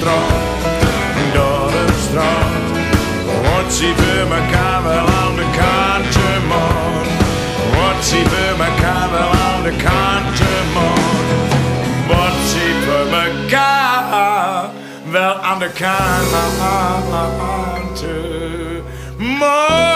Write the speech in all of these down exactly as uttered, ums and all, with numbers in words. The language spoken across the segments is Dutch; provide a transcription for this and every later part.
strand, dorpsstrand. Wat zie we mekaar wel aan de kantje, man. Wat zie we mekaar wel aan de kantje, man. Wat zie we mekaar wel aan de kantje, man.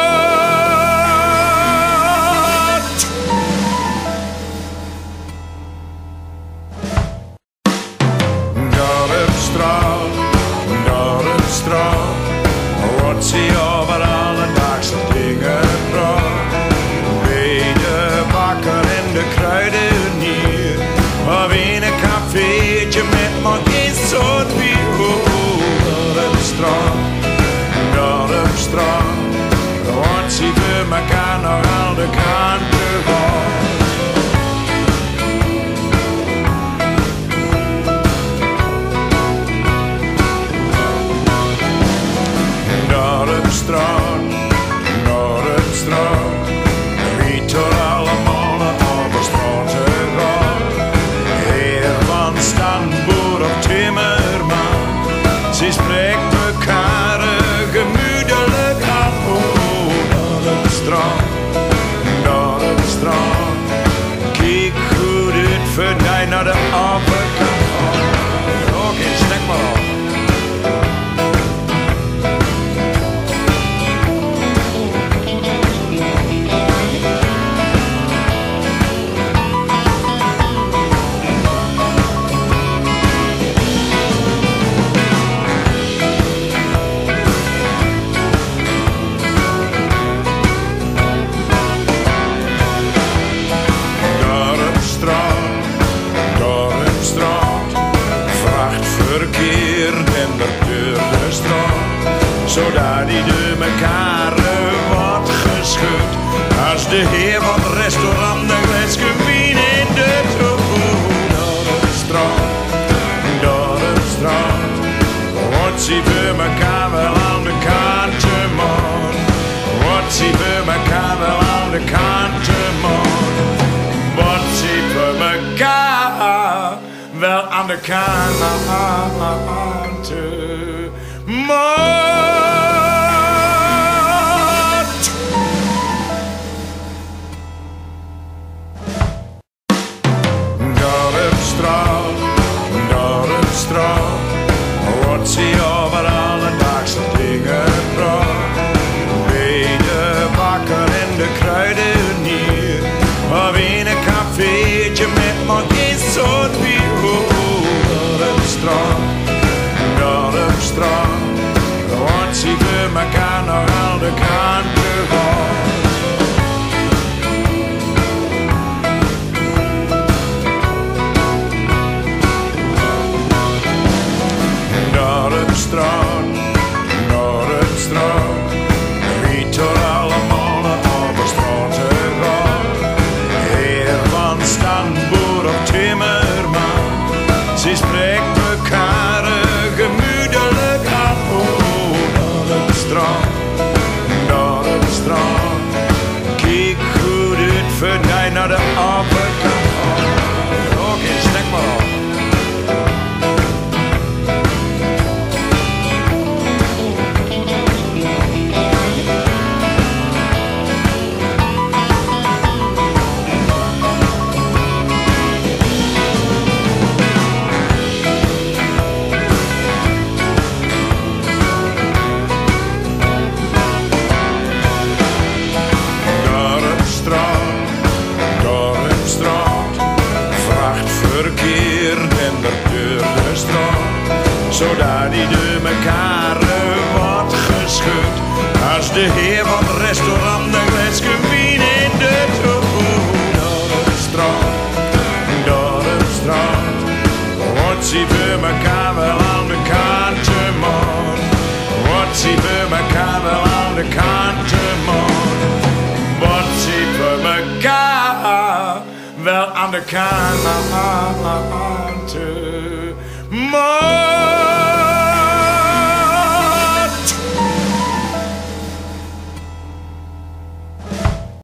Dorpsstraat, dorpsstraat. Wat zie je over alledaagse dingen praat? Bij de bakker en de kruidenier, of in een cafeetje met nog eens soort bier. Dorpsstraat, dorpsstraat. Wat zie je mekaar nog aan de kanten van? Dorpsstraat, dorpsstraat. Wie tot allemaal op de straat gaat. Heer van standboer of timmerman. Ze spreekt mekaar gemoedelijk aan. Oh, dorpsstraat, dorpsstraat. Kijk goed uit voor mij naar de overkant. Ook in stek maar op. Verkeer en de deur de straat, zodat die de mekaar wordt geschud. Als de heer van het restaurant de glaasje wien in de toon. Dorpsstraat, dorpsstraat. Wat zie we mekaar wel aan de kantje, man. Wat zie we mekaar wel aan de kantje, man. Wat zie we mekaar wel aan de kant, man. Dorpsstraat, dorpsstraat. Wat zie je over alledaagse dingen praat? Bij de bakker en de kruidenier, of in een cafeetje met nog eens soort bier. Dorpsstraat, dorpsstraat. Wat zie we mekaar nog aan de kanten van? Dorpsstraat, dorpsstraat. Wie tot allemaal op de straat gaat. Heer van standboer of timmerman. Ze spreekt mekaar gemoedelijk aan. Oh, dorpsstraat, dorpsstraat. Kijk goed uit voor mij naar de overkant. Ook in stek maar op. Verkeer en de deur de straat, zodat die de mekaar wordt geschud. Als de heer van het restaurant de glaasje wien in de toon. Dorpsstraat, dorpsstraat. Wat zie we mekaar wel aan de kantje, man. Wat zie we mekaar wel aan de kantje, man. Wat zie we mekaar wel aan de kant, man.